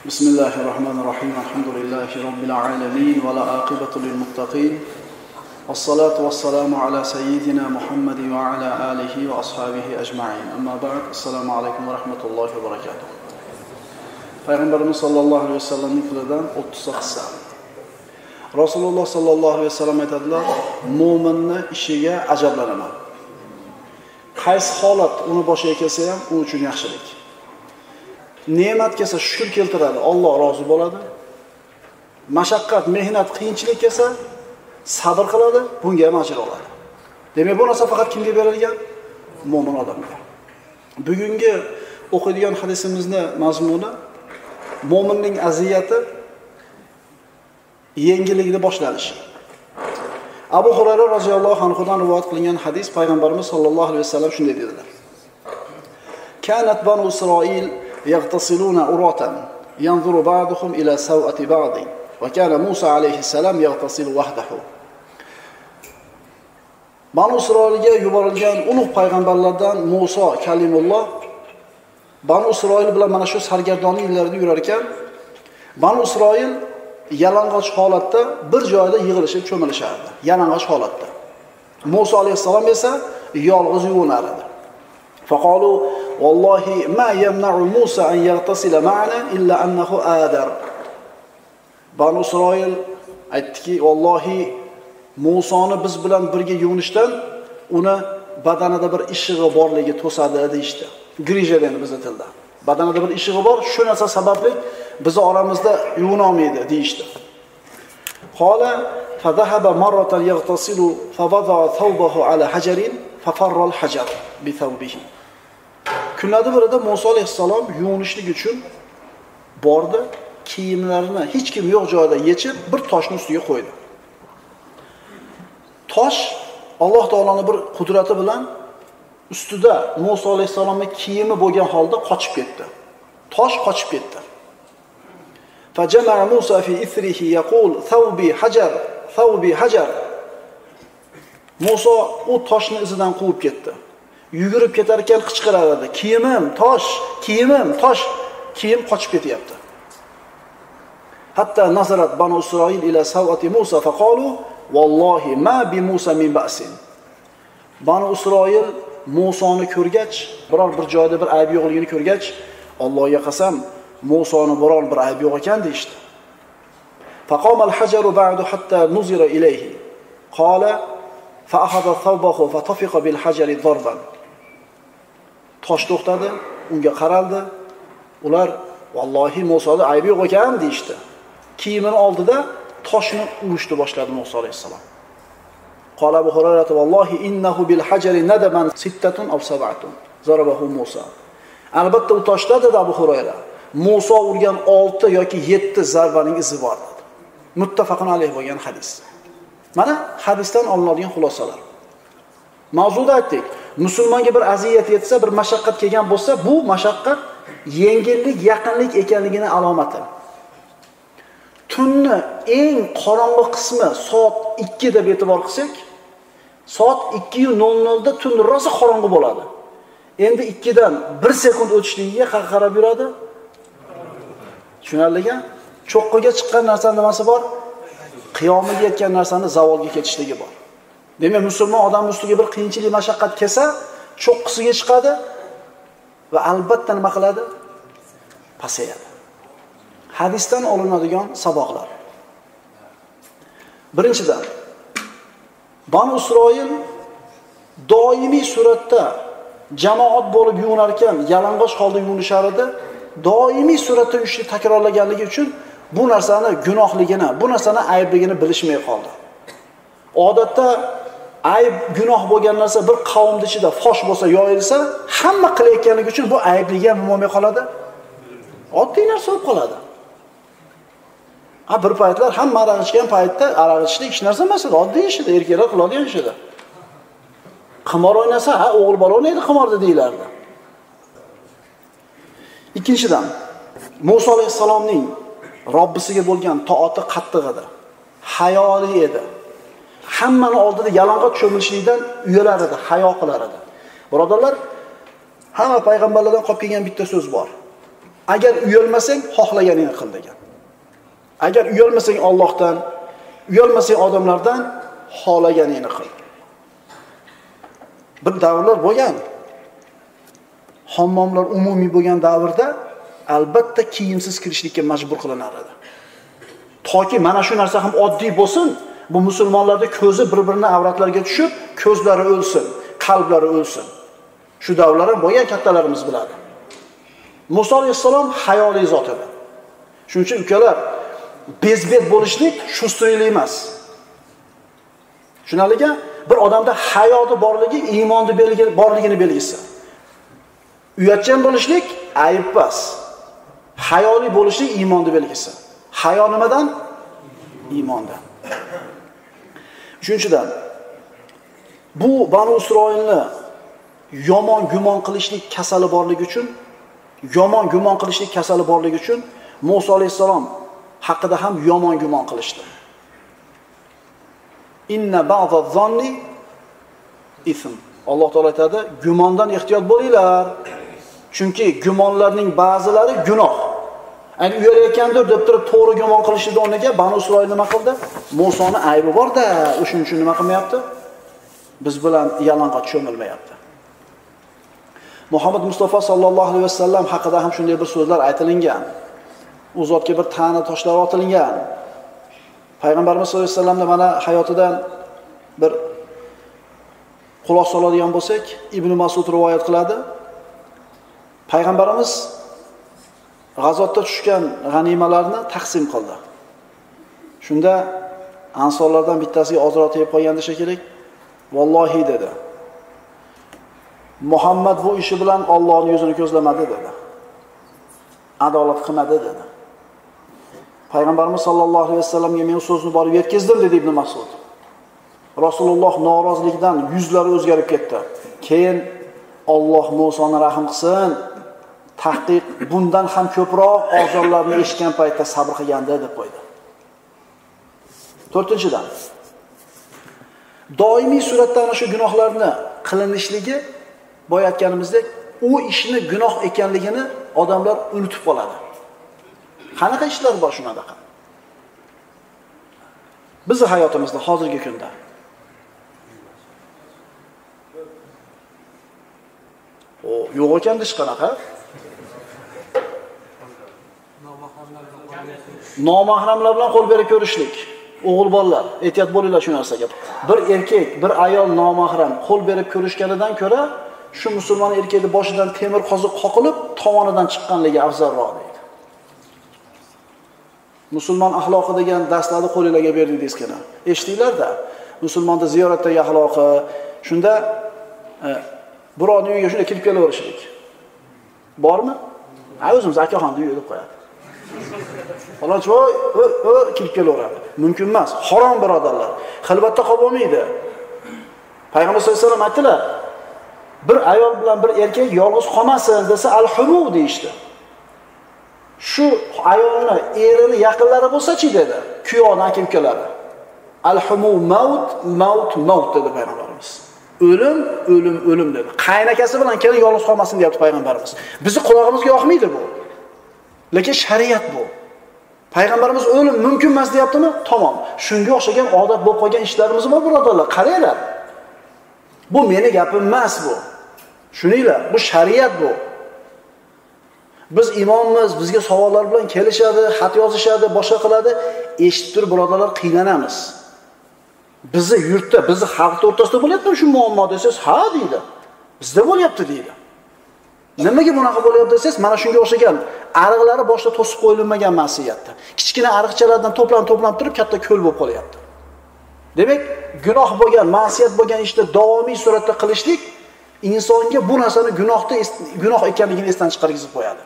Bismillahirrahmanirrahim. Alhamdulillahi rabbil alamin ve la aqibatu lil muttaqin. Wassalatu wassalamu ala sayyidina Muhammad ve ala alihi ve ashabihi ecmaîn. Amma ba'd. Assalomu alaykum ve rahmetullohi ve berekatuh. Payg'ambarimiz sollallohu alayhi vasallamning qilidan 30 hissa. Rasululloh sollallohu alayhi vasallam aytadilar: "Mo'minning ishiga ajablanaman. Qaysi holat uni boshiga kelsa ham u uchun yaxshilik. Ne'mat kelsa shukr keltiradi, Alloh rozi bo'ladi. Mashaqqat, mehnat, qiyinchilik kelsa sabr qiladi, bunga ham ajr oladi." Demak, bu narsa faqat kimga berilgan? Mo'min odamga. Bugungi o'qiydigan hadisimizning mazmuni mo'minning aziyati yengilligini boshlanishi. Abu Hurayra roziyallohu anhudan rivoyat qilingan hadis, payg'ambarimiz sollallohu alayhi vasallam shunday dedilar: "Kanat banu Isroil يغتسلون عراة ينظر بعضهم إلى سوءة بعض وكان موسى عليه السلام يغتسل وحده." Banu Isroilga yuborilgan ulug' payg'ambarlardan Musa kalimulloh Banu Isroil bilan mana shu sargardonlik yillarida yurar ekan, Banu Isroil yalang'och holatda bir joyda yig'ilishib cho'milishardi, yalang'och holatda. Musa alayhisalom esa yolg'iz yuvinar edi. Faqalu vallahi ma yamna'u Musa an yaghtasila ma'ana illa annahu adar. Banu Isroil aytdiki, vallahi Musoni biz bilan birga yuvinishdan uni badanida bir ishig'i borligi to'sadi deydi. Grija deydi bizning tilda. Badanida bir ishig'i bor, shu narsa sababli biz oramizda yuvina olmaydi deydi. Qala fadhahaba marratan yaghtasilu fawada'a thawbahu ala hajarin fafarra al-hajar bi thawbihi. Kunlarda birida Musa alayhissalom yuvinishlik uchun bordi, kiyimlarini hech kim yo'q joyda yechib bir toshning ustiga qo'ydi. Tosh Alloh taolaning bir qudrati bilan ustida Musa alayhissalomning kiyimi bo'lgan holda qochib ketdi. Tosh qochib ketdi. Fajama'a Musa fi ithrihi yaqul thawbi hajar, thawbi hajar. Musa u toshni izidan quvib ketdi. Yugurib ketar ekan qichqirar edi: "Kiyimim, tosh, kiyimim, tosh." Kiyim qochib ketyapti. Hatta nazarat banu Isroil ila sawati Musa faqalu wallahi ma bi Musa min ba'sin. Banu Isroil Musoni ko'rgach, biror bir joyda bir ayb yo'qligini ko'rgach, Allohga qasam, Musoni biror bir ayb yo'q ekan deydi. Faqama al-hajaru ba'du hatta nuzira ilayhi. Qala fa akhadha thawbahu fa tafiqa bil hajari darban. Tosh to'xtadi, unga qaraldi. Ular vallahi Musoda aybi yo'q ekan deydi. Kiyimini oldida toshni urishni boshladi Musa alayhisalom. Qala Abu Hurayra vallahi innahu bil hajari nadaman sittatun aw sab'atun zarabahu Musa. Albatta u toshda dedi Abu Hurayra, Musa urgan 6 yoki 7 zarbaning izi bor dedi. Muttafaqun alayh bo'lgan hadis. Mana hadisdan olinadigan xulosalar. Mavzuda aytdik, musulmonga bir aziyat yetsa, bir mashaqqat kelgan bo'lsa, bu mashaqqat yengillik, yaqinlik ekanligining alomati. Tunni eng qorong'u qismi soat 2 deb e'tibor qilsak, soat 2:00 da tun rosa qorong'u bo'ladi. Endi 2 dan 1 sekund o'tishligiga qarab yuradi. Tushunarlimi? Cho'qqiga chiqqan narsaning nimasi bor? Qiyomaga yetgan narsani zavolga ketishligi bor. Demak, musulmon odam ustiga bir qiyinchilik, mashaqqat kelsa, cho'qqisiga chiqadi va albatta nima qiladi? Pasayadi. Hadisdan olinadigan saboqlar. Birinchidan, Banu Isroil doimiy suratda jamoat bo'lib yuvinar ekan, yalang'och holda yuvinishar edi. Doimiy suratda yurishni takrorlaganligi uchun bu narsani gunohligini, bu narsani aybligini bilishmay qoldi. Odatda ayb, gunoh bo'lgan narsa bir qavm ichida fosh bo'lsa, yoyilsa, hamma qilayotganligi uchun bu aybligi ham bo'lmay qoladi. Oddiy narsa bo'lib qoladi. Bir paytlar hamma aroq ichgan paytda aroq ichishlik hech narsa emas edi, oddiy ish edi, erkaklar qiladigan ish edi. Qimor o'ynasa, o'g'il bola o'ynaydi qimorda deylardi. Ikkinchidan, Musa alayhisalomning Robbisiga bo'lgan toati qattiq edi. Hayoli edi. Hammani oldida yalang'och cho'milishlikdan uyalar edi, hayo qilar edi. Birodarlar, hamma payg'ambarlardan qolib kelgan bitta so'z bor. Agar uyalmasang, xohlaganingni qil degan. Agar uyalmasang Allohdan, uyalmasang odamlardan, xohlaganingni qil. Bir davrlar bo'lgan. Hammomlar umumiy bo'lgan davrda albatta kiyimsiz kirishlikka majbur qilinar edi. Toki mana shu narsa ham oddiy bo'lsin, bu musulmonlarning ko'zi bir-birining avratlariga tushib, ko'zlari o'lsin, qalblari o'lsin. Shu davrlar ham bo'lgan, kattalarimiz biladi. Musa alayhissalom hayoli zot edi. Shuning uchun ukalar, bezbet bo'lishlik shustirlik emas. Shunaliga bir odamda hayoti borligi iymonni borligini belgisi. Uyatchan bo'lishlik ayb emas. Hayoli bo'lishlik iymonni belgisi. Hayo nimadan? Iymondan. Uchinchidan, bu Banu Isroilni yomon gumon qilishlik kasali borligi uchun Musa alayhissalom haqida ham yomon gumon qilishdi. Inna ba'daz-zanni ism. Alloh taolo aytadi, gumondan ehtiyot bo'linglar. Chunki gumonlarning ba'zilari gunoh. Ya'ni uyalayotgandir deb turib to'g'ri gumon qilishdan o'rniga Banu Isroil nima qildi? Musoni aybi bor-da, o'shuning uchun nima qilmayapti? Biz bilan yalang'och cho'milmayapti. Muhammad Mustafa sallallohu alayhi vasallam haqida ham shunday bir so'zlar aytilingan. U zotga bir ta'na toshlar otilingan. Payg'ambarimiz sollallohu alayhi vasallamning mana hayotidan bir xulosa oladigan bo'lsak, Ibn Mas'ud rivoyat qiladi. Payg'ambarimiz g'azotda tushgan g'animalarni taqsim qildi. Shunda ansorlardan bittasiga ozroq tegib qolganda shekilli, "Vallohi" dedi. "Muhammad bu ishi bilan Allohning yuzini ko'zlamadi" dedi. "Adolat qilmadi" dedi. Payg'ambarimiz sollallohu alayhi vasallamga men so'zni borib yetkazdim dedi Ibn Mas'ud. Rasululloh noroziligidan yuzlari o'zgarib ketdi. Keyin Alloh Musoni rahim qilsin, tahqiq bundan ham ko'proq ozorlarni eshitgan paytda sabr qilganda deb qo'ydi. 4-dan doimiy suratda ana shu gunohlarni qilinishligi boya aytganimizdek, u ishni gunoh ekanligini odamlar unutib qoladi. Qanaqa ishlar bor shunaqa? Bizning hayotimizda hozirgi kunda yo'q ekan hech qanaqa. Nomahramlar bilan qo'l berib ko'rishlik. O'g'il bolalar, ehtiyot bo'linglar shu narsaga. Bir erkak, bir ayol nomahram qo'l berib ko'rishganidan ko'ra, shu musulmon erkakning boshidan temir qoziq qoqilib, tovonidan chiqqanligi afzalroq deydi. Musulmon axloqi degan darslarni qo'lingizga berdik deskana. Eshitdinglar-da. Musulmonda ziyoratdagi axloqi, shunda birovning uyiga shunday kirib kelaverishlik. Bormi? O'zimiz akaxonni uyi deb qo'yadi. Falonchi voy, kirib kelaveradi. Mumkin emas. Harom birodarlar. Xilvatda qolib bo'lmaydi. Payg'ambar sollallohu alayhi vasallam aytdilar, bir ayol bilan bir erkak yolg'iz qolmasin desa al-humu deyishdi. Shu ayolni erini yaqinlari bo'lsa-chi dedi. Kuyovni aka-ukalari. Al-humu maut dedi payg'ambarimiz. O'lim dedi. Qaynakasi bilan kelin yolg'iz qolmasin deyapti payg'ambarimiz. Bizi qulog'imizga yoqmaydi bu. Lekin shariat bu. Payg'ambarimiz o'lim mumkin emas deyaptimi? Tamom. Shunga o'xshagan odat bo'lib qolgan ishlarimiz bor birodarlar. Qaranglar. Bu meni gapim emas bu. Shuninglar, bu shariat bu. Biz imommiz, bizga savollar bilan kelishadi, xat yozishadi, boshqa qiladi. Eshitib turib birodarlar qiynalamiz. Bizi yurtda, bizi xalq o'rtasida bo'lyapti shu muammo desangiz, ha deydi. Bizda bo'lyapti deydi. Nimaga bunaqa bo'lyapti desangiz, mana shunga o'xshagan ariqlari boshda to'sib qo'yilmagan ma'siyatda. Kichkina ariqchalardan to'planib turib katta ko'l bo'lib qolyapti. Demak, gunoh bo'lgan, ma'siyat bo'lgan ishda davomiy suratda qilishlik insonga bu narsani gunoh ekanligini esdan chiqargizib qo'yadi.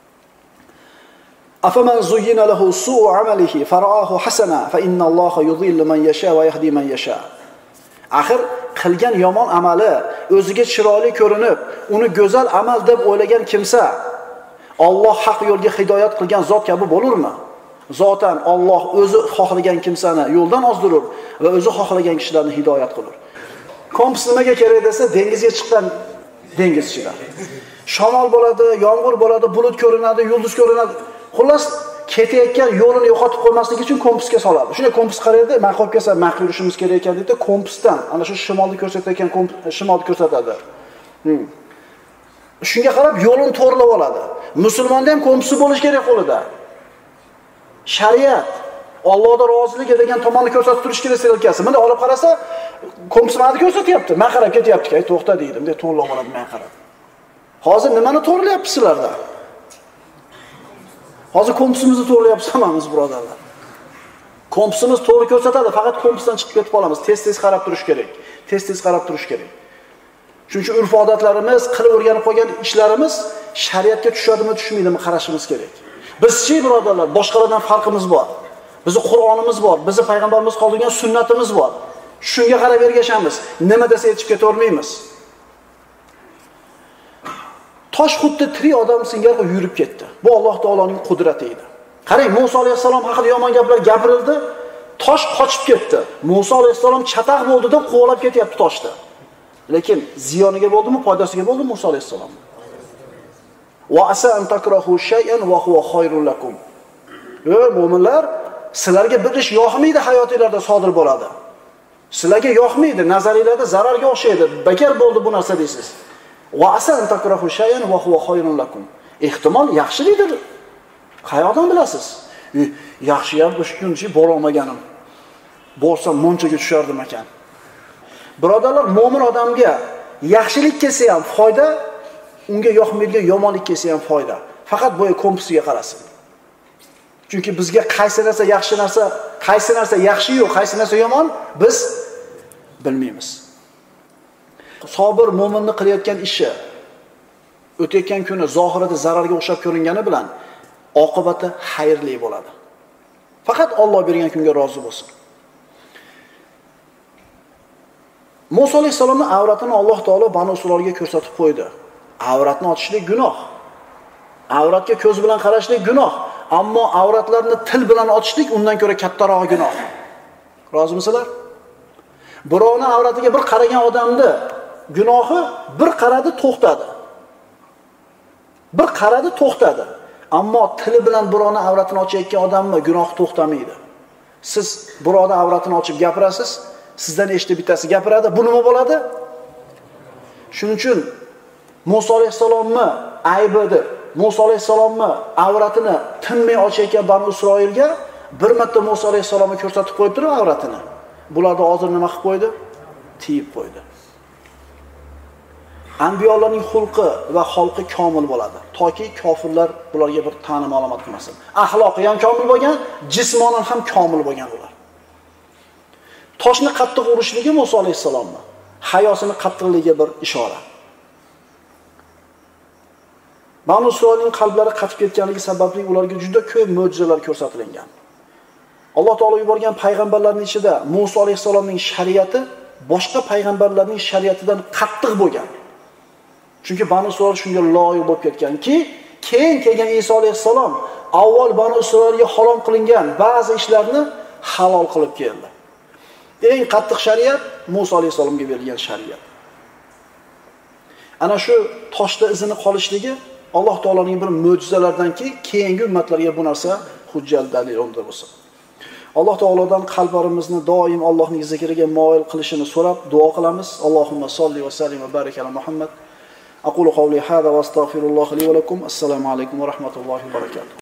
Afaman zuyyina lahu su'u amalihi fara'ahu hasana fa inna Alloha yudhillu man yasha va yahdi man yasha. Axir qilgan yomon amali o'ziga chiroyli ko'rinib, uni go'zal amal deb o'ylagan kimsa Alloh haq yo'lga hidoyat qilgan zot kabi bo'lurmi? Zotan Alloh o'zi xohlagan kimsani yo'ldan ozdirur va o'zi xohlagan kishilarni hidoyat qilur. Kompas nimaga kerak desa, dengizga chiqqan dengiz ichida. Shamol bo'ladi, yomg'ir bo'ladi, bulut ko'rinadi, yulduz ko'rinadi. Xullas, ketayotgan yo'lini yo'qotib qo'ymaslik uchun kompasga soladi. Shunday kompas qaraydi, men qo'yib kelsa, maqli yurishimiz kerak ekan deydi, kompasdan, ana shu shimolni ko'rsatayotgan shimolni ko'rsatadi. Shunga qarab yo'lini to'g'rilab oladi. Musulmonda ham kompasi bo'lish kerak qo'lida. Shariat Allohga rozilik degan tomonni ko'rsatib turish kerak selkasi. Bunda olib qarasa, kompas meni ko'rsatyapti. Men qarab ketyapti. Ay, to'xta deydim, deb to'g'rilab oladi men qarab. Hozir nimani to'g'rilayapsiz sizlarda? Hozir kompasimizni to'g'rilayapsiz hammamiz birodarlar. Kompasimiz to'g'ri ko'rsatadi, faqat kompasdan chiqib ketib qolamiz. Tez-tez qarab turish kerak. Tez-tez qarab turish kerak. Chunki urf odatlarimiz, qilib o'rganib qo'ygan ishlarimiz shariatga tushadimi, tushmaydimi qarashimiz kerak. Bizchi birodarlar, boshqalardan farqimiz bor. Bizning Qur'onimiz bor, bizning payg'ambarimiz qoldirgan sunnatimiz bor. Shunga qarab ergashamiz. Nima desa yetib keta olmaymiz. Tosh xuddi tirik odam singari yurib ketdi. Bu Alloh taoloning qudrati edi. Qarang, Musa alayhisalom haqida yomon gaplar gapirildi, tosh qochib ketdi. Musa alayhisalom chataq bo'ldi deb qo'g'lab ketyapti toshni. Lekin ziyoniga bo'ldimi, foydasiga bo'ldimi Musa alayhisalom? Wa asa an takrahu shay'an wa huwa khayrun lakum. Ey mu'minlar, sizlarga bir ish yoqmaydi, hayotingizda sodir bo'ladi. Sizlarga yoqmaydi, nazariylarda zararga o'xshaydi. Bekor bo'ldi bu narsa deysiz. Wa asa an takrahu shay'an wa huwa khayrun lakum. Ehtimol yaxshilikdir. Qayoqdan bilasiz? Yaxshi ham o'sha kunchi bora olmaganim. Bo'lsam monchaga tushardim ekan. Birodarlar, mo'min odamga yaxshilik kelsa ham foyda, unga yoqmaydigan yomonlik kelsa ham foyda. Faqat bo'yi kompasiga qarasin. Chunki bizga qaysi narsa yaxshi narsa, qaysi narsa yaxshi-yu, qaysi narsa yomon biz bilmaymiz. Sobir mo'minning qilayotgan ishi o'tayotgan kuni zohirida zararga o'xshab ko'ringani bilan oqibati xayrli bo'ladi. Faqat Alloh bergan kunga rozi bo'lsin. Musa alayhisolamning avratini Alloh taolo Banu Isroilga ko'rsatib qo'ydi. Avratni ochishlik gunoh. Avratga ko'z bilan qarashlik gunoh. Ammo avratlarni til bilan ochishlik undan ko'ra kattaroq gunoh. Rozimisizlar? Birovning avratiga bir qaragan odamni gunohi bir qaradi to'xtadi. Bir qaradi to'xtadi. Ammo tili bilan birovning avratini ochayotgan odamni gunohi to'xtamaydi. Siz birovning avratini ochib gapirasiz, sizdan eshitib bittasi gapiradi, bu nima bo'ladi? Shuning uchun Musa alayhisalomni aybidir. Musa alayhisalomni avratini tinmay ochayotgan Banu Isroilga bir marta Musa alayhisalomni ko'rsatib qo'yib turib avratini. Bularni hozir nima qilib qo'ydi? Tiyib qo'ydi. Anbiyolarning xulqi va xalqi komil bo'ladi. Toki kofirlar bularga bir ta'na ma'lumot qilmasin. Axloqi ham komil bo'lgan, jismonan ham komil bo'lgan ular. Toshni qattiq urishligi Musa alayhisalomni hayosini qattiqligiga bir ishora. Banu Isroilning qalblari qatib ketganligi sababli ularga juda ko'p mo'jizalar ko'rsatilgan. Alloh taolo yuborgan payg'ambarlarning ichida Musa alayhisalomning shariati boshqa payg'ambarlarning shariatidan qattiq bo'lgan. Chunki Banu Isroil shunga loyiq bo'lib ketganki, keyin kelgan Iso alayhisalom avval Banu Isroilga harom qilingan ba'zi ishlarni halol qilib keldi. Eng qattiq shariat Musa alayhisalomga berilgan shariat. Ana shu toshda izini qolishligi Alloh taoloning bir mo'jizalaridanki, keyingi ummatlarga bu narsa hujjat dalil bo'lsin. Alloh taolodan qalblarimizni doim Allohning zikriga moyil qilishini so'rab duo qilamiz. Allohumma solli va sallim va barik ala Muhammad. Aqulu qawli hada va astaghfirulloh li va lakum. Assalomu alaykum va rahmatullohi va barakatuh.